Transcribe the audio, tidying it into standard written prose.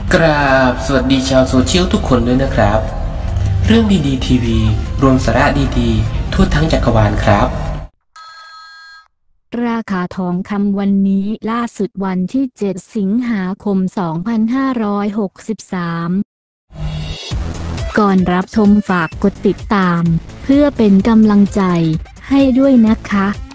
กราบสวัสดีชาวโซเชียลทุกคนด้วยนะครับ เรื่องดีๆทีวีรวมสาระดีๆทั่วทั้งจักรวาลครับราคาทองคำวันนี้ล่าสุดวันที่ 7 สิงหาคม 2563 ก่อนรับชมฝากกดติดตามเพื่อเป็นกำลังใจให้ด้วยนะคะ